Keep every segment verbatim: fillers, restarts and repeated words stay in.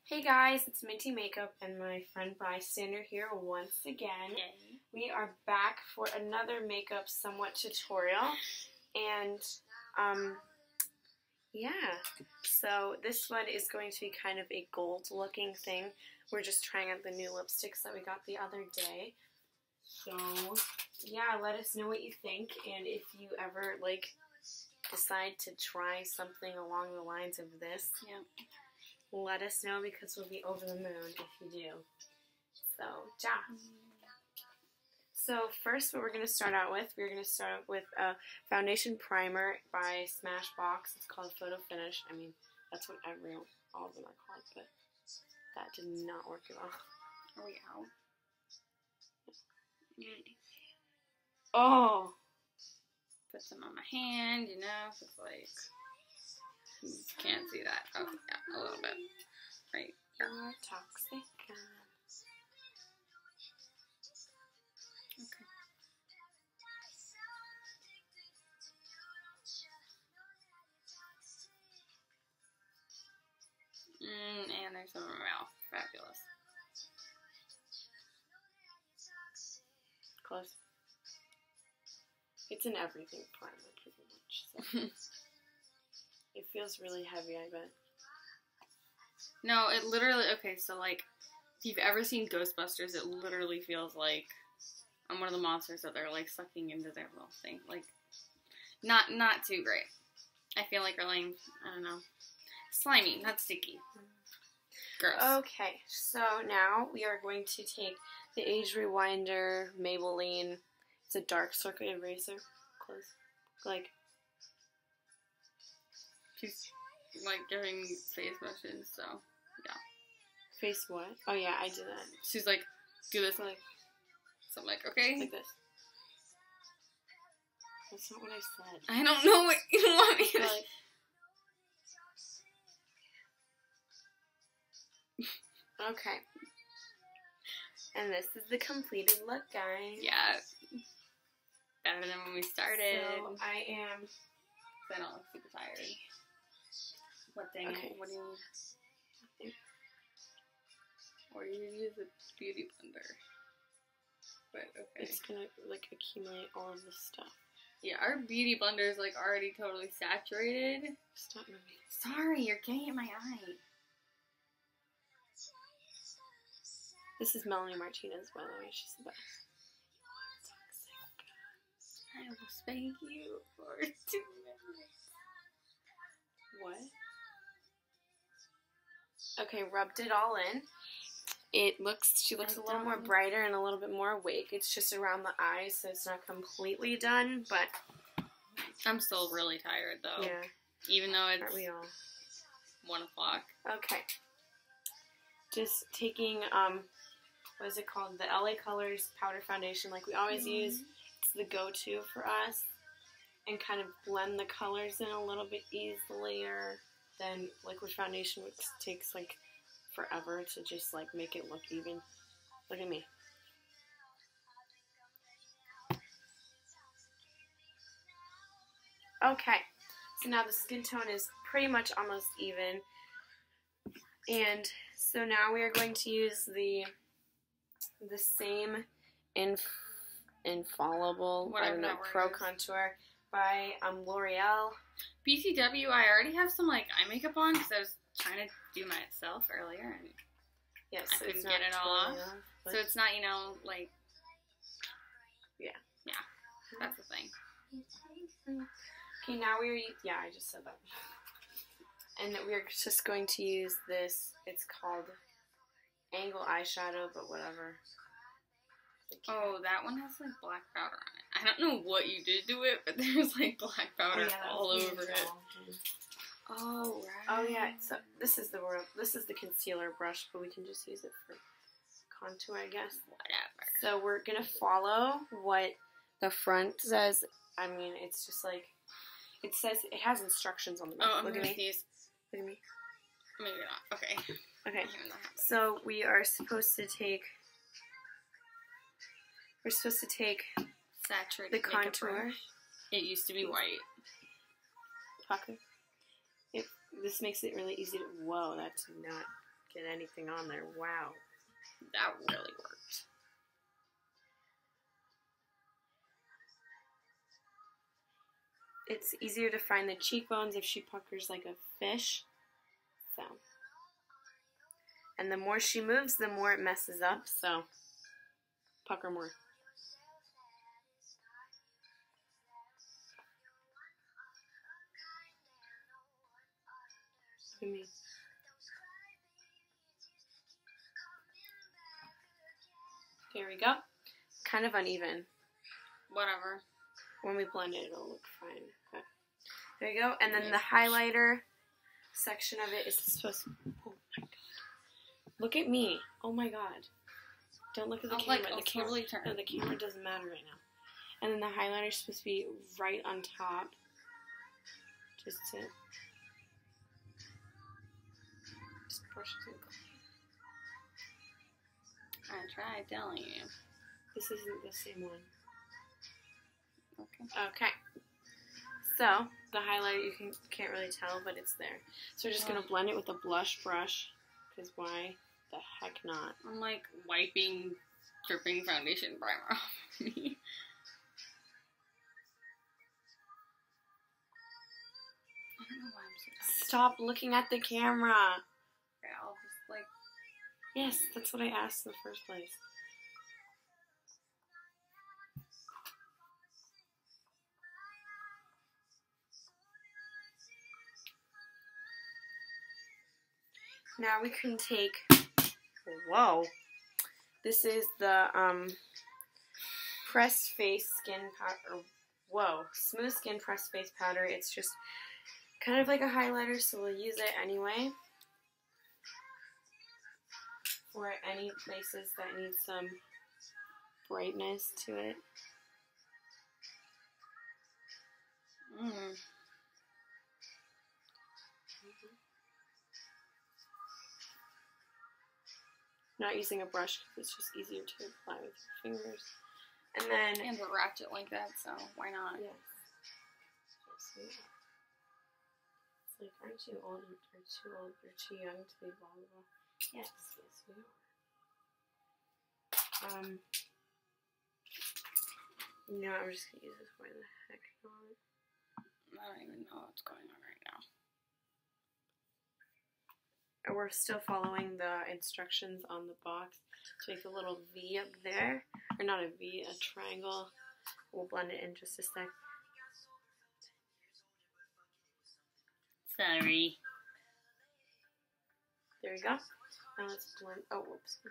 Hey guys, it's Minty Makeup and my friend Bystander here once again. Yay. We are back for another makeup somewhat tutorial, and um, yeah, so this one is going to be kind of a gold looking thing. We're just trying out the new lipsticks that we got the other day. So yeah, let us know what you think, and if you ever like decide to try something along the lines of this, yeah. let us know because we'll be over the moon if you do. So, ja. So first what we're going to start out with, we're going to start out with a foundation primer by Smashbox. It's called Photo Finish. I mean, that's what every, all of them are called, but that did not work at all. Oh, yeah. Oh! Put some on my hand, you know, it's like... You can't see that. Oh, yeah, a little bit. Right. You're toxic. Okay. Mm, and there's some in my mouth. Fabulous. Close. It's an everything primer, pretty much. So. It feels really heavy, I bet. No, it literally, okay, so like, if you've ever seen Ghostbusters, it literally feels like I'm one of the monsters that they're like sucking into their little thing. Like, not, not too great. I feel like we're like, I don't know, slimy, not sticky. Gross. Okay, so now we are going to take the Age Rewinder Maybelline. It's a dark circle eraser. Close. Like, she's like giving face motions, so yeah. Face what? Oh yeah, I did that. She's like, do this, like, so I'm like, okay. Like this. That's not what I said. I don't know what you want me to like. Okay. And this is the completed look, guys. Yeah. Better than when we started. So I am. I don't look super tired. What thing? Okay. What do you need? Or you use a beauty blender. But okay. It's gonna like accumulate all of this stuff. Yeah, our beauty blender is like already totally saturated. Stop moving. Sorry, you're getting in my eye. This is Melanie Martinez, by the way. She's the best. I will spank you for two minutes. What? Okay, rubbed it all in. It looks, she looks a little more brighter and a little bit more awake. It's just around the eyes, so it's not completely done, but... I'm still really tired, though. Yeah. Even though it's Aren't we all? one o'clock. Okay. Just taking, um, what is it called? The L A Colors Powder Foundation, like we always mm-hmm. use. It's the go-to for us. And kind of blend the colors in a little bit easier than liquid foundation, which takes like forever to just like make it look even. Look at me. Okay, so now the skin tone is pretty much almost even. And so now we are going to use the the same inf infallible, Whatever I don't know, Pro Contour by um, L'Oreal. B T W, I already have some like eye makeup on because I was trying to do myself earlier and yes, I so couldn't it's get it all totally off. off So it's not, you know, like, yeah. Yeah, that's the thing. Okay, now we're, yeah, I just said that. And we're just going to use this, it's called Angle Eyeshadow, but whatever. Oh, that one has like black powder on it. I don't know what you did to it, but there's like black powder oh, yeah, all over it. Oh, right. Oh yeah, so this is the this is the concealer brush, but we can just use it for contour, I guess. Whatever. So we're gonna follow what the front says. I mean, it's just like it says. It has instructions on the back. Oh, I'm Look gonna at me. use. Look at me. Maybe not. Okay. Okay. So we are supposed to take. We're supposed to take Saturate the contour. It used to be white. Pucker. It, this makes it really easy to. Whoa, that's not get anything on there. Wow. That really worked. It's easier to find the cheekbones if she puckers like a fish. So. And the more she moves, the more it messes up. So, pucker more. Look at me. There we go. Kind of uneven. Whatever. When we blend it, it'll look fine. Okay. There you go. And then the highlighter section of it is supposed to... Oh my god. Look at me. Oh my god. Don't look at the I'll, camera. like, I'll the camera totally turn. No, the camera doesn't matter right now. And then the highlighter is supposed to be right on top. Just to... Just brush it. I tried telling you. This isn't the same one. Okay. Okay. So, the highlighter, you can, can't really tell, but it's there. So we're just going to blend it with a blush brush, because why the heck not? I'm like wiping dripping foundation primer off me. I don't know why I'm so tired. Stop looking at the camera. Okay, I'll just like... Yes, that's what I asked in the first place. Now we can take, whoa, this is the um, Pressed Face Skin Powder, whoa, Smooth Skin Pressed Face Powder. It's just kind of like a highlighter, so we'll use it anyway for any places that need some brightness to it. Mm. Not using a brush because it's just easier to apply with your fingers. And then... And we're ratchet like that, so why not? Yes. Yes, we are. It's like, aren't you old? You're too old. You're too young to be blah, blah, blah. Yes, yes, we are. Um, you know, I'm just going to use this. Why the heck not? I don't even know what's going on right now. We're still following the instructions on the box to make a little V up there. Or not a V, a triangle. We'll blend it in just a sec. Sorry. There we go. Now let's blend. Oh, whoops.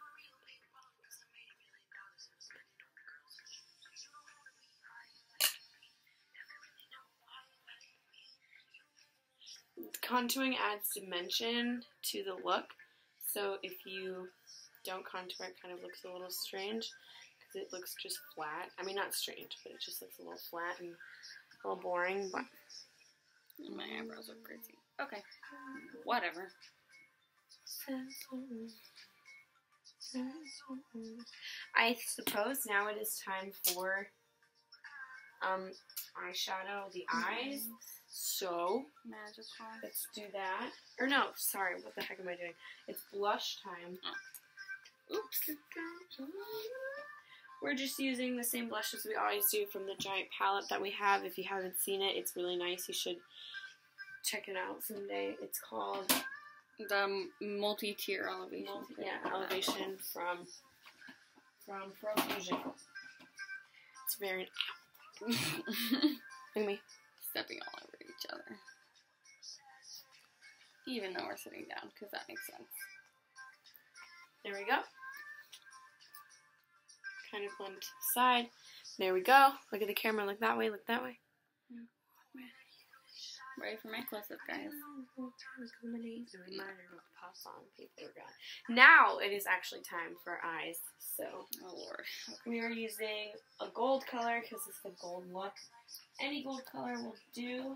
Contouring adds dimension to the look, so if you don't contour, it kind of looks a little strange because it looks just flat. I mean, not strange, but it just looks a little flat and a little boring. But my eyebrows are crazy. Okay, whatever. I suppose now it is time for um eyeshadow, the eyes. So, Magical. Let's do that. Or no, sorry, what the heck am I doing? It's blush time. Oh. Oops. We're just using the same blushes we always do from the giant palette that we have. If you haven't seen it, it's really nice. You should check it out someday. It's called the multi-tier elevation. Multi, yeah, elevation from from Profusion. It's very. Look at me. Stepping all over each other. Even though we're sitting down, because that makes sense. There we go. Kind of blend to the side. There we go. Look at the camera. Look that way. Look that way. Ready for my close-up, guys. Now it is actually time for eyes. So, oh lord, we are using a gold color because it's the gold look. Any gold color will do.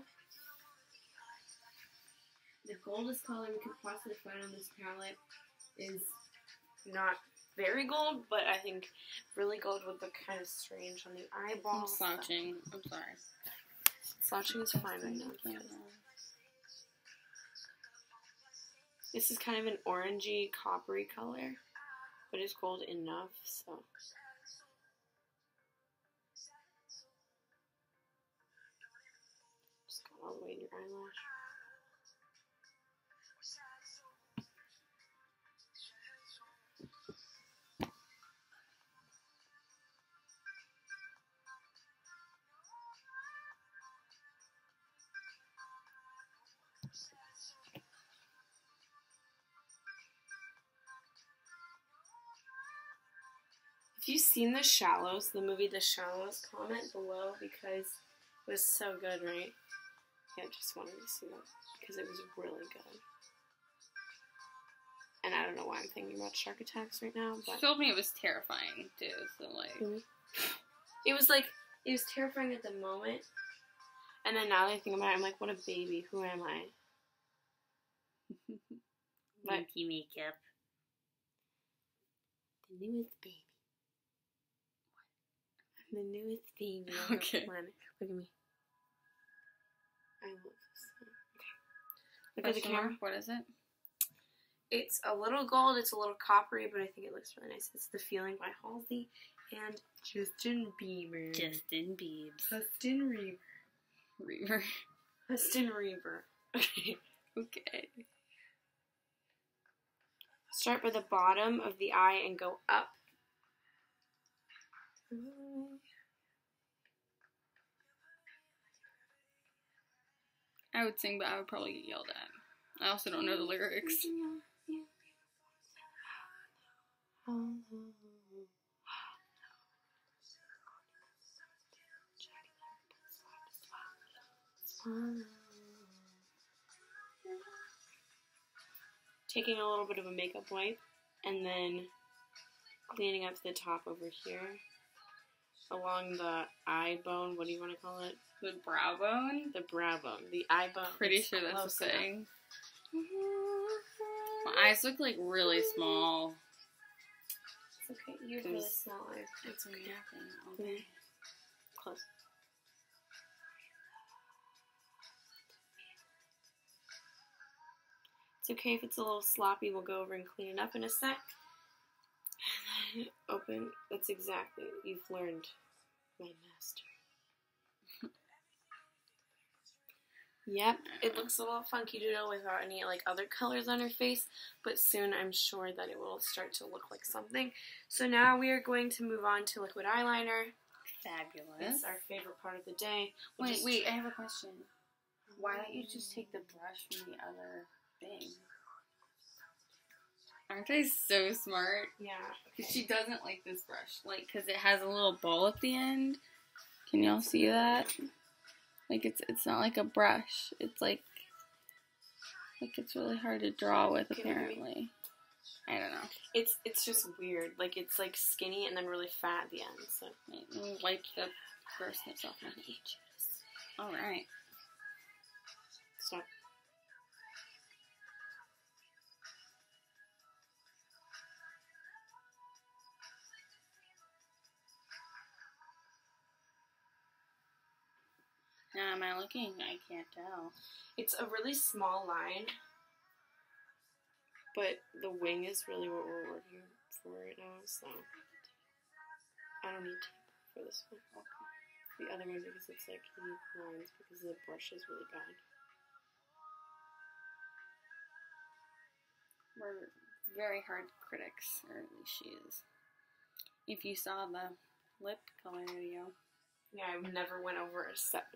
The goldest color we could possibly find on this palette is not very gold, but I think really gold would look kind of strange on the eyeballs. I'm slouching. I'm sorry. Slouching is fine right now. This is kind of an orangey, coppery color, but it's gold enough, so. Just go all the way in your eyelash. If you've seen The Shallows, the movie The Shallows, comment below because it was so good, right? Yeah, just wanted to see that because it was really good. And I don't know why I'm thinking about shark attacks right now, but She told me it was terrifying too, so like mm-hmm. It was like it was terrifying at the moment, and then now that I think about it, I'm like, what a baby. Who am I? Monkey makeup. The newest baby. I'm the newest baby on Okay. the planet. Look at me. I love this. Okay. Look Question at the camera. mark, what is it? It's a little gold, it's a little coppery, but I think it looks really nice. It's The Feeling by Halsey and Justin Bieber. Justin Biebs. Justin Reaver. Reaver. Justin Reaver. Okay. Okay. Start by the bottom of the eye and go up. I would sing, but I would probably get yelled at. I also don't know the lyrics. Taking a little bit of a makeup wipe and then cleaning up the top over here along the eye bone. What do you want to call it? The brow bone? The brow bone. The eye bone. Pretty It's sure that's close the enough. thing. My eyes look like really small. It's okay. You have really There's- small eyes. It's okay. nothing. Okay. Close. It's okay if it's a little sloppy. We'll go over and clean it up in a sec. And then open. That's exactly. You've learned, my master. Yep, it looks a little funky doodle without any like other colors on her face, but soon I'm sure that it will start to look like something. So now we are going to move on to liquid eyeliner. Fabulous. It's our favorite part of the day. We'll Wait, just- wait, I have a question. Why don't you just take the brush from the other thing? Aren't I so smart? Yeah. Because Okay. she doesn't like this brush. Like, because it has a little ball at the end. Can y'all see that? Like, it's it's not like a brush. It's like, like it's really hard to draw with, Okay, let me- apparently. I don't know. It's it's just weird. Like it's like skinny and then really fat at the end. So Wait, let me wipe the grossness off my hand. Alright. stop. Now, am I looking? I can't tell. It's a really small line, but the wing is really what we're working for right now. So I don't need tape for this one. The other one because it's like you need lines because the brush is really bad. We're very hard critics, or at least she is. If you saw the lip color video. Yeah, I never went over a seven.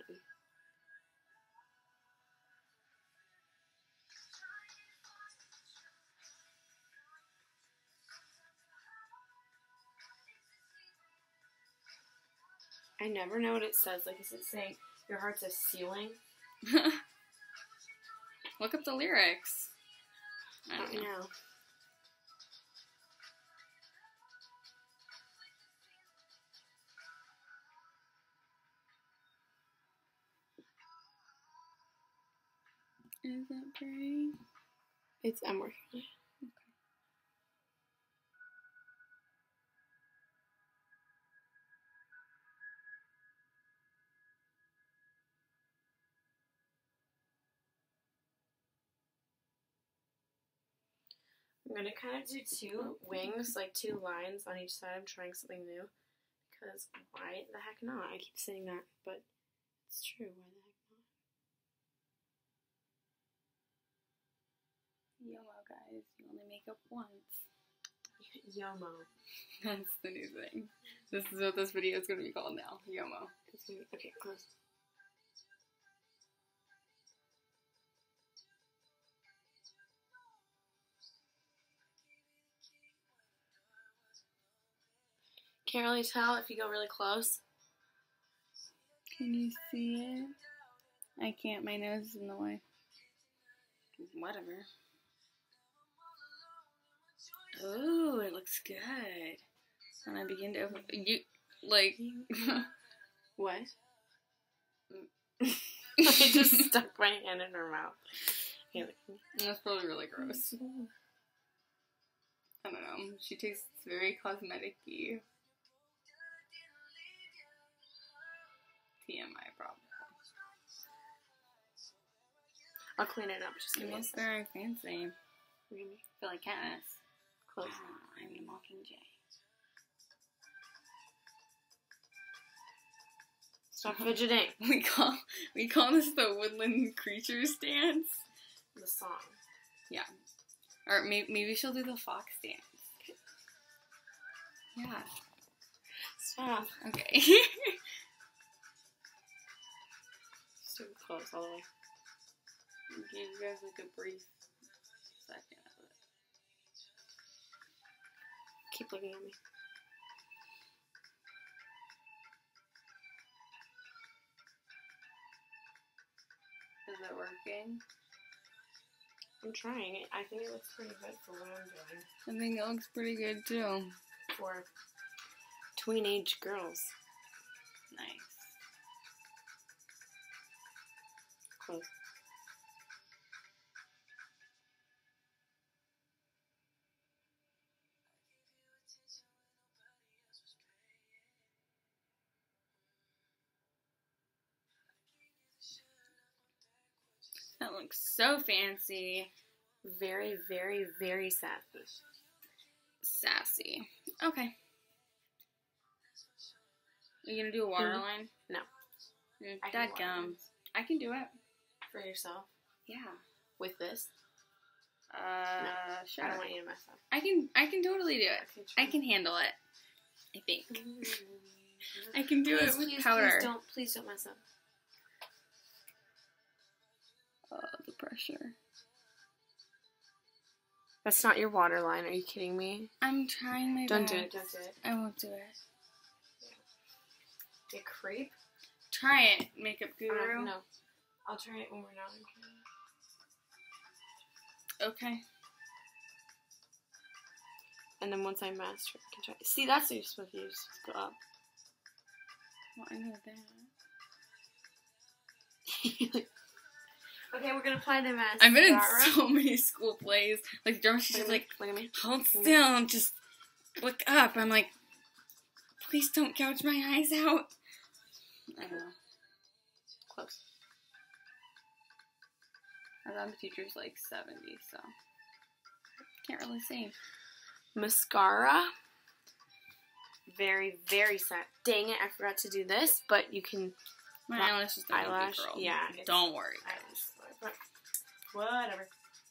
I never know what it says. Like, is it saying your heart's a ceiling? Look up the lyrics. I I don't don't know. know. Is that pretty? It's I'm working on it. I'm gonna kind of do two wings, like two lines on each side. I'm trying something new. Because why the heck not? I keep saying that, but it's true. Why the heck not? YOMO, guys. You only make up once. YOMO. That's the new thing. This is what this video is going to be called now. YOMO. It's gonna be, okay, close. Can't really tell if you go really close. Can you see it? I can't. My nose is in the way. Whatever. Ooh, it looks good. And I begin to open. You, like. What? I just stuck my hand in her mouth. That's probably really gross. I don't know. She tastes very cosmetic-y. T M I, probably. I'll clean it up. Just give You me a look second. very fancy. Really? I feel like Katniss. Close. Ah, I'm the Mockingjay. Stop fidgeting. We call we call this the woodland creatures dance. The song. Yeah. Or maybe maybe she'll do the fox dance. Yeah. Stop. Okay. Too close all the way. Give you guys like a brief second of it. Keep looking at me. Is it working? I'm trying it. I think it looks pretty good for what I'm doing. I think it looks pretty good too. For tween-age girls. Nice. Close. That looks so fancy. Very, very, very sassy. Sassy. Okay. Are you gonna do a waterline? No. Mm, I can dadgum. waterline. I can do it. For yourself? Yeah. With this? Uh, No, sure. I don't want you to mess up. I can. I can totally do it. Okay, try. I can handle it. I think. I can do please, it with please, powder. Please don't, please don't mess up. Oh, the pressure. That's not your waterline. Are you kidding me? I'm trying my Don't best. do it. Don't do it. I won't do it. You creep. Try it, makeup guru. Uh, no. I'll try it when we're not on camera. Okay. And then once I master it, I can try. See, that's what you're supposed to do. You're supposed to go up. Well, I know that. Okay, we're gonna apply the mascara. I've been in so many school plays. Like, drama Look teacher's at me. like, Look at me. hold still, just look up. I'm like, please don't gouge my eyes out. I don't know. Close. Our drama teacher's like seventy, so can't really see. Mascara. Very, very sad. Dang it, I forgot to do this, but you can. My Not eyelash is the eyelash, curl. yeah, it's- Don't worry. Eyelash. Whatever.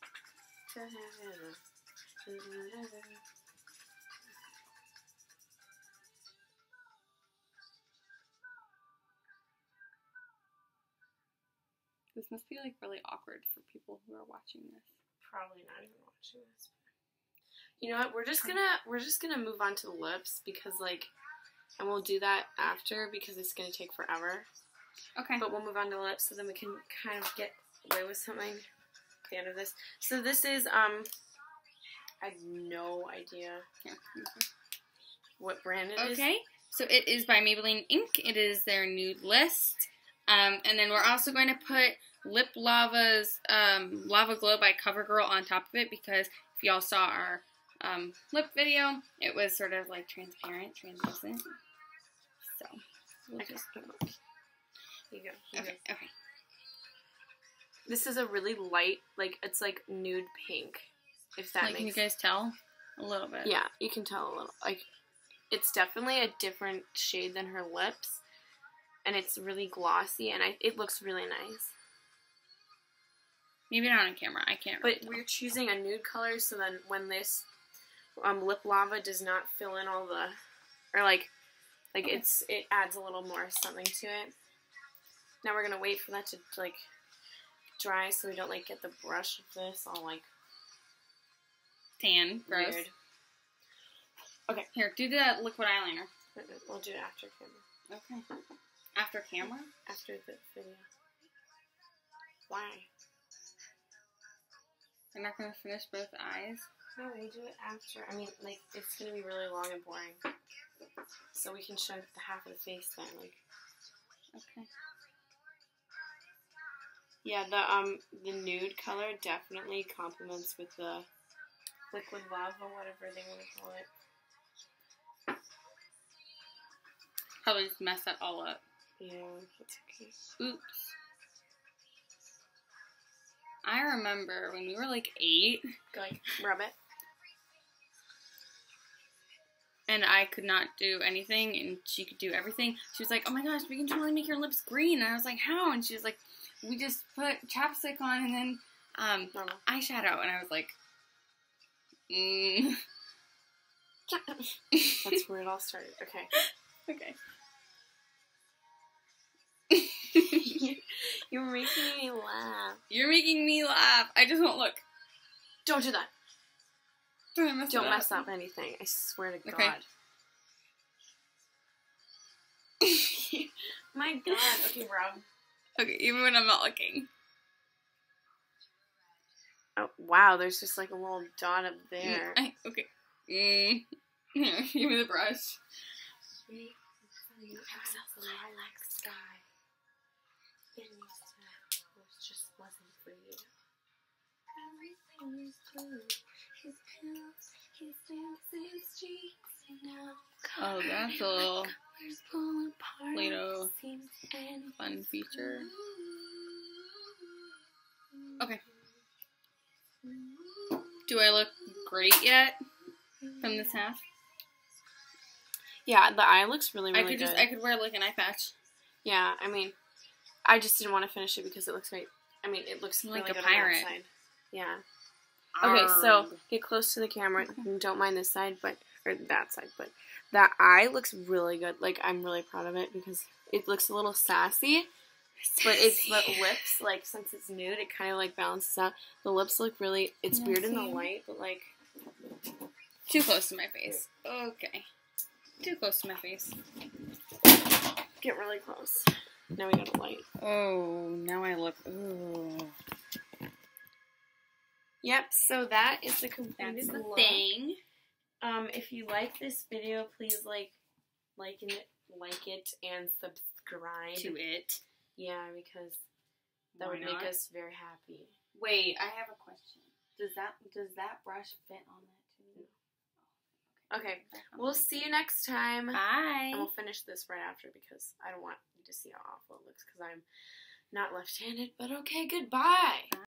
This must be like really awkward for people who are watching this. Probably not even watching this. You know what? We're just gonna we're just gonna move on to the lips because like, and we'll do that after because it's gonna take forever. Okay. But we'll move on to the lips so then we can kind of get away with something at the end of this. So this is um, I have no idea Yeah. what brand it is. Okay. So it is by Maybelline Ink. It is their nude list. Um, and then we're also going to put Lip Lava's um, Lava Glow by CoverGirl on top of it because if y'all saw our um, lip video, it was sort of like transparent, translucent. So we'll Okay. just Here you go. Here you okay, go. okay. This is a really light, like it's like nude pink. if that like, makes can you guys tell? A little bit. Yeah, you can tell a little. Like, it's definitely a different shade than her lips, and it's really glossy, and I, it looks really nice. Maybe not on camera. I can't. But really tell. we're choosing a nude color, so then when this um, lip lava does not fill in all the, or like, like Okay. it's it adds a little more something to it. Now we're gonna wait for that to like dry, so we don't like get the brush of this all like Tan. Gross. weird. Okay. Here, do that liquid eyeliner. We'll do it after camera. Okay. After camera? After the video. Why? You're not gonna finish both eyes? No, we do it after. I mean, like, it's gonna be really long and boring. So we can show the half of the face then, like. Okay. Yeah, the um the nude color definitely complements with the liquid lava, whatever they want to call it. Probably just mess that all up. Yeah, that's okay. Oops. I remember when we were like eight. Go like rub it. And I could not do anything, and she could do everything. She was like, oh my gosh, we can totally make your lips green. And I was like, how? And she was like, we just put chapstick on and then um, Normal. eyeshadow. And I was like, mm. That's where it all started. Okay. Okay. You're making me laugh. You're making me laugh. I just won't look. Don't do that. Don't mess, Don't it mess up. up anything. I swear to Okay. God. My God. Okay, Rob. Okay, even when I'm not looking. Oh, wow, there's just like a little dot up there. I, okay. Mm. Here, give me the brush. Lilac sky. It just wasn't for you. Everything is blue. His pills, his dances, streets, and now. Oh, that's a little Colors pull apart. Play-Doh Seems anything fun feature. Okay. Do I look great yet from this half? Yeah, the eye looks really, really I could good. just I could wear like an eye patch. Yeah, I mean, I just didn't want to finish it because it looks great. I mean, it looks Like really a good pirate. on that side. Yeah. Okay, so Arrgh. get close to the camera. Don't mind this side, but or that side, but that eye looks really good. Like, I'm really proud of it because it looks a little sassy, but it's the lips, like, since it's nude, it kind of like balances out. The lips look really. It's weird in the Messy. light, but like Too close to my face. Okay. Too close to my face. get really close. Now we got a light. Oh, now I look. Ooh. Yep. So that is the completed That's the look. thing. Um, if you like this video, please like, like it, like it, and subscribe To it. Yeah, because that Why would not? make us very happy. Wait, I have a question. Does that does that brush fit on that too? Okay, we'll see you next time. Bye. And we'll finish this right after because I don't want you to see how awful it looks because I'm not left-handed. But okay, goodbye.